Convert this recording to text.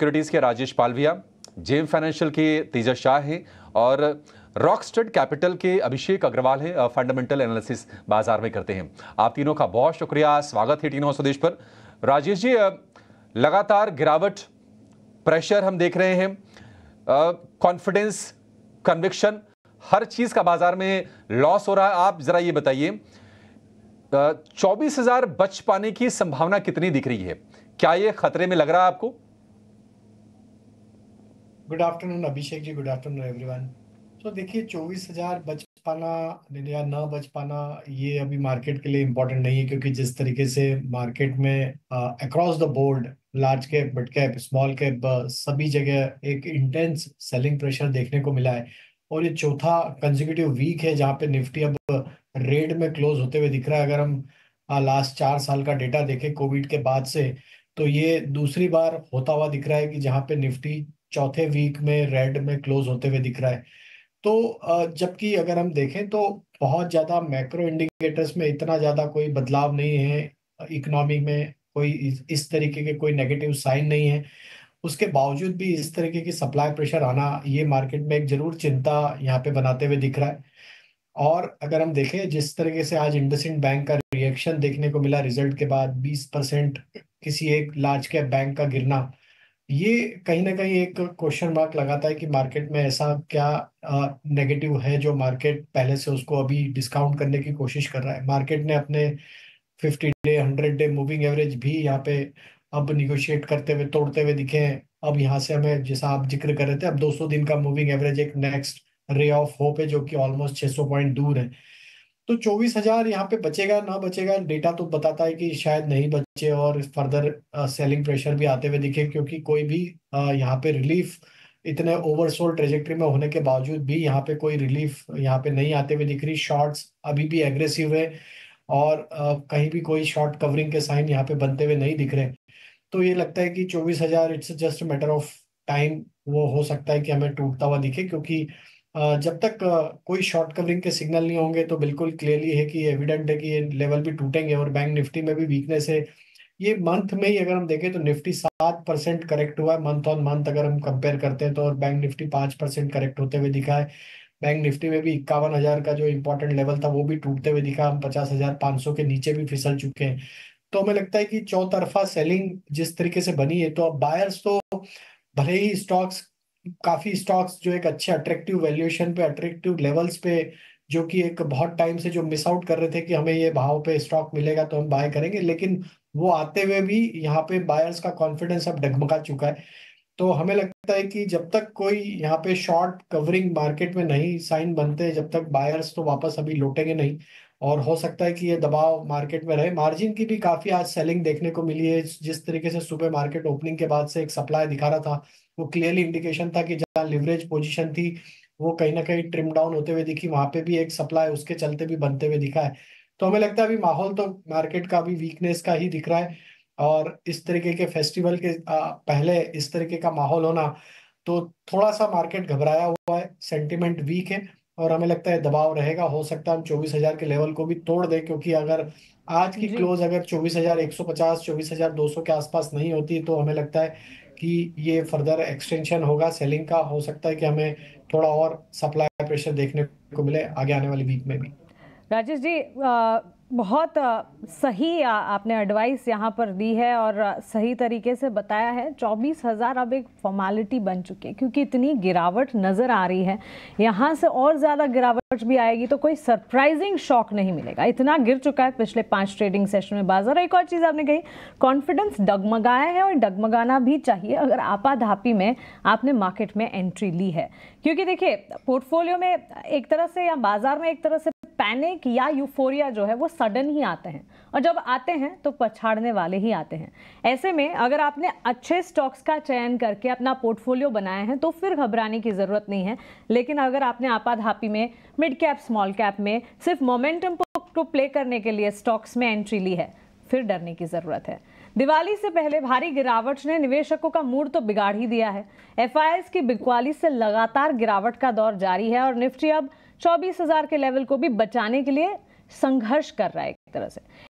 Securities के Rajesh Palvia, GeM financial के तेजस शाह हैं और रॉकस्टड कैपिटल के अभिषेक अग्रवाल हैं। फंडामेंटल एनालिसिस बाजार में करते हैं। आप तीनों का बहुत शुक्रिया, स्वागत है टीनों स्वदेश पर। राजेश जी, लगातार गिरावट, प्रेशर हम देख रहे हैं, कॉन्फिडेंस, कन्विक्शन, हर चीज का बाजार में लॉस हो रहा है। आप जरा ये बताइए, 24,000 बच पाने की संभावना कितनी दिख रही है? क्या ये खतरे में लग रहा है आपको? Good afternoon Abhishek ji, good afternoon everyone. तो देखिए, 24,000 बच पाना या ना बच पाना ये अभी मार्केट के लिए इम्पोर्टेंट नहीं है, क्योंकि जिस तरीके से मार्केट में across the board large cap, mid cap, small cap सभी जगह एक इंटेंस सेलिंग प्रेशर देखने को मिला है। और ये चौथा कंसेक्यूटिव वीक है जहाँ पे निफ्टी अब रेड में क्लोज होते हुए दिख रहा है। अगर हम लास्ट 4 साल का डेटा देखें कोविड के बाद से, तो ये दूसरी बार होता हुआ दिख रहा है कि जहाँ पे निफ्टी चौथे वीक में रेड में क्लोज होते हुए दिख रहा है। तो जबकि अगर हम देखें तो बहुत ज्यादा मैक्रो इंडिकेटर्स में इतना ज्यादा कोई बदलाव नहीं है, इकोनॉमी में कोई इस तरीके के कोई नेगेटिव साइन नहीं है। उसके बावजूद भी इस तरीके की सप्लाई प्रेशर आना ये मार्केट में एक जरूर चिंता यहाँ पे बनाते हुए दिख रहा है। और अगर हम देखें जिस तरीके से आज इंडसइंड बैंक का रिएक्शन देखने को मिला रिजल्ट के बाद, 20% किसी एक लार्ज कैप बैंक का गिरना, ये कहीं ना कहीं एक क्वेश्चन मार्क लगाता है कि मार्केट में ऐसा क्या नेगेटिव है जो मार्केट पहले से उसको अभी डिस्काउंट करने की कोशिश कर रहा है। मार्केट ने अपने 50 डे 100 डे मूविंग एवरेज भी यहाँ पे अब निगोशिएट करते हुए, तोड़ते हुए दिखे हैं। अब यहाँ से हमें, जैसा आप जिक्र कर रहे थे, अब 200 दिन का मूविंग एवरेज एक नेक्स्ट रे ऑफ होप है जो कि ऑलमोस्ट 600 पॉइंट दूर है। तो 24,000 यहाँ पे बचेगा ना बचेगा, डेटा तो बताता है कि शायद नहीं बचे और फर्दर सेलिंग प्रेशर भी आते हुए दिखे, क्योंकि कोई भी यहाँ पे रिलीफ, इतने ओवरसोल्ड ट्रेजेक्टरी में होने के बावजूद भी यहाँ पे कोई रिलीफ यहाँ पे नहीं आते हुए दिख रही। शॉर्ट्स अभी भी एग्रेसिव है और कहीं भी कोई शॉर्ट कवरिंग के साइन यहाँ पे बनते हुए नहीं दिख रहे। तो ये लगता है कि 24,000 it's just matter of time, वो हो सकता है कि हमें टूटता हुआ दिखे, क्योंकि जब तक कोई शॉर्ट कवरिंग के सिग्नल नहीं होंगे तो बिल्कुल क्लियरली है कि एविडेंट है कि ये लेवल भी टूटेंगे। और बैंक निफ्टी में भी वीकनेस है। ये मंथ में ही अगर हम देखें तो निफ्टी 7% करेक्ट हुआ है मंथ ऑन मंथ, अगर हम कंपेयर करते हैं तो। और बैंक निफ्टी 5% करेक्ट होते हुए दिखा है। बैंक निफ्टी में भी 51,000 का जो इंपॉर्टेंट लेवल था वो भी टूटते हुए दिखा। हम 50,500 के नीचे भी फिसल चुके हैं। तो हमें लगता है कि चौतरफा सेलिंग जिस तरीके से बनी है, तो अब बायर्स तो भले ही स्टॉक्स, काफी स्टॉक्स जो एक अच्छे अट्रैक्टिव वैल्यूएशन पे, अट्रैक्टिव लेवल्स पे, जो कि एक बहुत टाइम से जो मिस आउट कर रहे थे कि हमें ये भाव पे स्टॉक मिलेगा तो हम बाय करेंगे, लेकिन वो आते हुए भी यहाँ पे बायर्स का कॉन्फिडेंस अब डगमगा चुका है। तो हमें लगता है कि जब तक कोई यहाँ पे शॉर्ट कवरिंग मार्केट में नहीं साइन बनते, जब तक बायर्स तो वापस अभी लौटेंगे नहीं। और हो सकता है कि ये दबाव मार्केट में रहे। मार्जिन की भी काफी आज सेलिंग देखने को मिली है। जिस तरीके से सुबह मार्केट ओपनिंग के बाद से एक सप्लाई दिखा रहा था, वो क्लियरली इंडिकेशन था कि जहाँ लिवरेज पोजीशन थी वो कहीं ना कहीं ट्रिम डाउन होते हुए दिखी। वहां पे भी एक सप्लाई उसके चलते भी बनते हुए दिखा है। तो हमें लगता है अभी माहौल तो मार्केट का अभी वीकनेस का ही दिख रहा है। और इस तरीके के फेस्टिवल के पहले इस तरीके का माहौल होना, तो थोड़ा सा मार्केट घबराया हुआ है, सेंटिमेंट वीक है। और हमें लगता है दबाव रहेगा। हो सकता है हम 24,000 के लेवल को भी तोड़ दें, क्योंकि अगर आज की जी। क्लोज अगर 24,150 24,200 के आसपास नहीं होती तो हमें लगता है कि ये फर्दर एक्सटेंशन होगा सेलिंग का। हो सकता है कि हमें थोड़ा और सप्लाई प्रेशर देखने को मिले आगे आने वाली वीक में भी। राजेश जी, बहुत सही आपने एडवाइस यहाँ पर दी है और सही तरीके से बताया है। 24,000 अब एक फॉर्मेलिटी बन चुकी है, क्योंकि इतनी गिरावट नज़र आ रही है। यहाँ से और ज़्यादा गिरावट भी आएगी तो कोई सरप्राइजिंग शॉक नहीं मिलेगा। इतना गिर चुका है पिछले 5 ट्रेडिंग सेशन में बाजार। एक और चीज़ आपने कही, कॉन्फिडेंस डगमगाया है और डगमगाना भी चाहिए अगर आपाधापी में आपने मार्केट में एंट्री ली है। क्योंकि देखिए, पोर्टफोलियो में एक तरह से या बाजार में एक तरह से पैनिक या यूफोरिया जो है वो सडन ही आते हैं, और जब आते हैं तो पछाड़ने वाले ही आते हैं। ऐसे में अगर आपने अच्छे स्टॉक्स का चयन करके अपना पोर्टफोलियो बनाया है तो फिर घबराने की ज़रूरत नहीं है। लेकिन अगर आपने आपाधापी में मिड कैप, स्मॉल कैप में सिर्फ मोमेंटम को प्ले करने के लिए स्टॉक्स में एंट्री ली है, फिर डरने की ज़रूरत है। दिवाली से पहले भारी गिरावट ने निवेशकों का मूड तो बिगाड़ ही दिया है। एफआईआईज की बिकवाली से लगातार गिरावट का दौर जारी है और निफ्टी अब 24,000 के लेवल को भी बचाने के लिए संघर्ष कर रहा है एक तरह से।